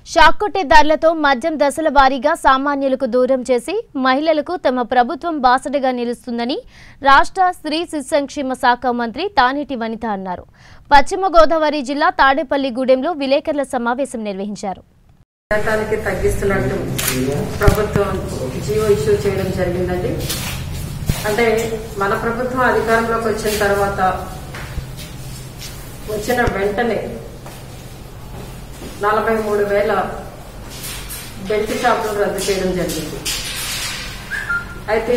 షాక్కొట్టేదారులతో మద్యం దశల వారీగా సామాన్యులకు దూరం చేసి మహిళలకు తమ ప్రభుత్వం బాసటగా నిలుస్తుందని రాష్ట్ర స్త్రీ శిశు సంక్షేమ శాఖ మంత్రి తానేటి వనిత అన్నారు. పశ్చిమ గోదావరి జిల్లా తాడేపల్లిగూడెంలో విలేకరుల సమావేశం నిర్వహించారు. తగ్గిస్తున్నట్టు ప్రభుత్వం జీవో ఇష్యూ చేయడం జరిగిందండి. అంటే మన ప్రభుత్వం అధికారంలోకి వచ్చిన తర్వాత వచ్చిన వెంటనే 43,000 బెల్ట్ షాపులు రద్దు చేయడం జరిగింది. అయితే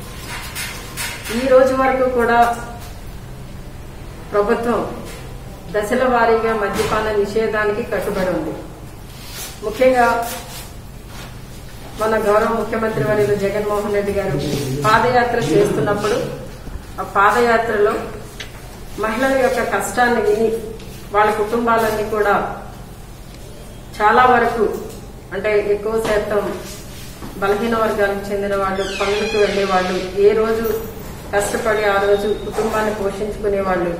ఈ రోజు వరకు కూడా ప్రభుత్వం దశల వారీగా మద్యపాన నిషేధానికి కట్టుబడి ఉంది. ముఖ్యంగా మన గౌరవ ముఖ్యమంత్రి వర్యులు జగన్మోహన్ రెడ్డి గారు పాదయాత్ర చేస్తున్నప్పుడు ఆ పాదయాత్రలో మహిళల యొక్క కష్టాన్ని విని వాళ్ళ కుటుంబాలన్నీ కూడా చాలా వరకు అంటే ఎక్కువ శాతం బలహీన వర్గాలకు చెందిన వాళ్ళు, పనులకు వెళ్లేవాళ్ళు, ఏ రోజు కష్టపడి ఆ రోజు కుటుంబాన్ని పోషించుకునేవాళ్ళు,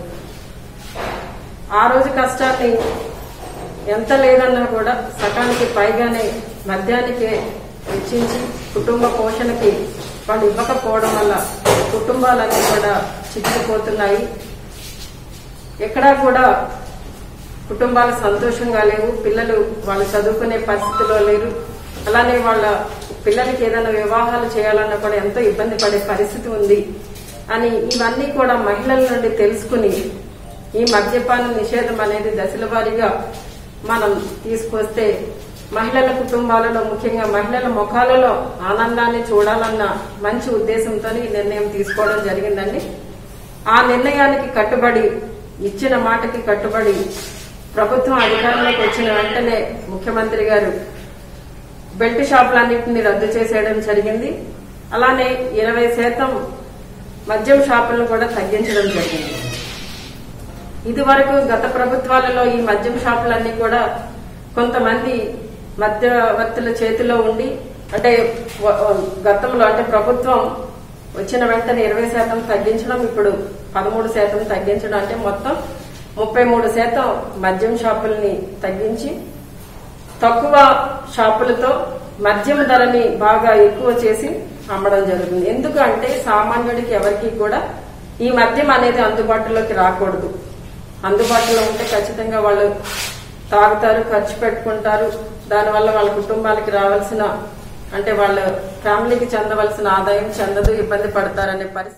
ఆ రోజు కష్టాన్ని ఎంత లేదన్నా కూడా సకానికి పైగానే మద్యానికే వెచ్చించి కుటుంబ పోషణకి వాళ్ళు ఇవ్వకపోవడం వల్ల కుటుంబాలన్నీ కూడా చిక్కుకుపోతున్నాయి. ఎక్కడా కూడా కుటుంబాలు సంతోషంగా లేవు. పిల్లలు వాళ్ళు చదువుకునే పరిస్థితిలో లేరు. అలానే వాళ్ళ పిల్లలకి ఏదైనా వివాహాలు చేయాలన్నా కూడా ఎంతో ఇబ్బంది పడే పరిస్థితి ఉంది అని ఇవన్నీ కూడా మహిళల నుండి తెలుసుకుని ఈ మద్యపాన నిషేధం అనేది దశల వారీగా మనం తీసుకొస్తే మహిళల కుటుంబాలలో ముఖ్యంగా మహిళల ముఖాలలో ఆనందాన్ని చూడాలన్న మంచి ఉద్దేశంతో ఈ నిర్ణయం తీసుకోవడం జరిగిందండి. ఆ నిర్ణయానికి కట్టుబడి, ఇచ్చిన మాటకి కట్టుబడి ప్రభుత్వం అధికారంలోకి వచ్చిన వెంటనే ముఖ్యమంత్రి గారు బెల్ట్ షాపులన్నింటినీ రద్దు చేసేయడం జరిగింది. అలానే 20% మద్యం షాపులను కూడా తగ్గించడం జరిగింది. ఇదివరకు గత ప్రభుత్వాలలో ఈ మద్యం షాపులన్నీ కూడా కొంతమంది మధ్యవర్తుల చేతిలో ఉండి, అంటే గతంలో అంటే ప్రభుత్వం వచ్చిన వెంటనే 20% తగ్గించడం, ఇప్పుడు 13% తగ్గించడం, అంటే మొత్తం 33% మద్యం షాపుల్ని తగ్గించి తక్కువ షాపులతో మద్యం ధరని బాగా ఎక్కువ చేసి అమ్మడం జరుగుతుంది. ఎందుకంటే సామాన్యుడికి ఎవరికి కూడా ఈ మద్యం అనేది అందుబాటులోకి రాకూడదు. అందుబాటులో ఉంటే ఖచ్చితంగా వాళ్ళు తాగుతారు, ఖర్చు పెట్టుకుంటారు. దానివల్ల వాళ్ళ కుటుంబాలకి రావాల్సిన, అంటే వాళ్ళ ఫ్యామిలీకి చెందవలసిన ఆదాయం చెందదు, ఇబ్బంది పడతారనే పరిస్థితి